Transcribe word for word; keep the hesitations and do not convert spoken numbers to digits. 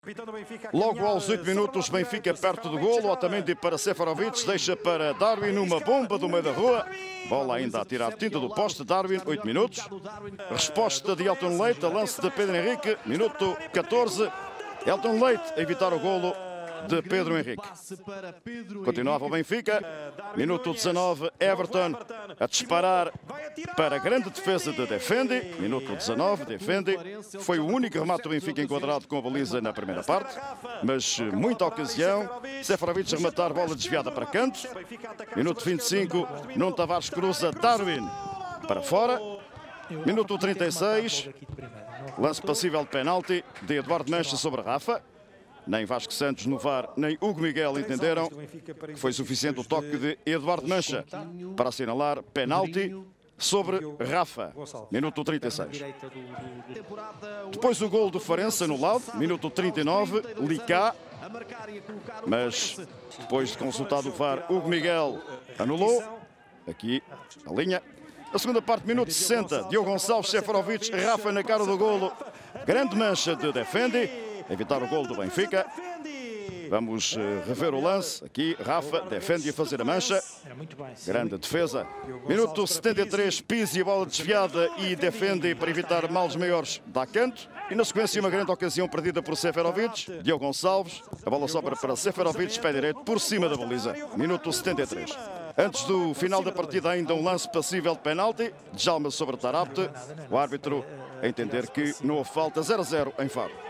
Logo aos oito minutos, Benfica perto do golo. Otamendi para Seferovic, deixa para Darwin uma bomba do meio da rua. Bola ainda a tirar tinta do poste. Darwin, oito minutos. Resposta de Elton Leite, a lance de Pedro Henrique, minuto catorze. Elton Leite a evitar o golo de Pedro Henrique. Continuava o Benfica, minuto dezanove, Everton a disparar para a grande defesa de Defendi, minuto dezanove, Defendi. Foi o único remate do Benfica enquadrado com a baliza na primeira parte, mas muita ocasião. Seferovic a rematar, bola desviada para canto. Minuto vinte e cinco, Nuno Tavares cruza Darwin para fora. Minuto trinta e seis, lance passível de penalti de Eduardo Mancha sobre Rafa. Nem Vasco Santos no V A R, nem Hugo Miguel entenderam que foi suficiente o toque de Eduardo Mancha para assinalar penalti sobre Rafa. Minuto trinta e seis. Depois o gol do Farense anulado, minuto trinta e nove, Licá. Mas depois de consultado o V A R, Hugo Miguel anulou. Aqui a linha. A segunda parte, minuto sessenta, Diogo Gonçalves, Seferovic, Rafa na cara do golo. Grande mancha de Defendi. Evitar o golo do Benfica. Vamos rever o lance. Aqui, Rafa, Defendi a fazer a mancha. Grande defesa. Minuto setenta e três, Pizzi, a bola desviada e Defendi para evitar males maiores dá canto. E na sequência uma grande ocasião perdida por Seferovic. Diogo Gonçalves, a bola sobra para Seferovic, pé direito, por cima da baliza. Minuto setenta e três. Antes do final da partida ainda um lance passível de penalti. Djalma sobre Tarapte. O árbitro a entender que não houve falta. zero a zero em Faro.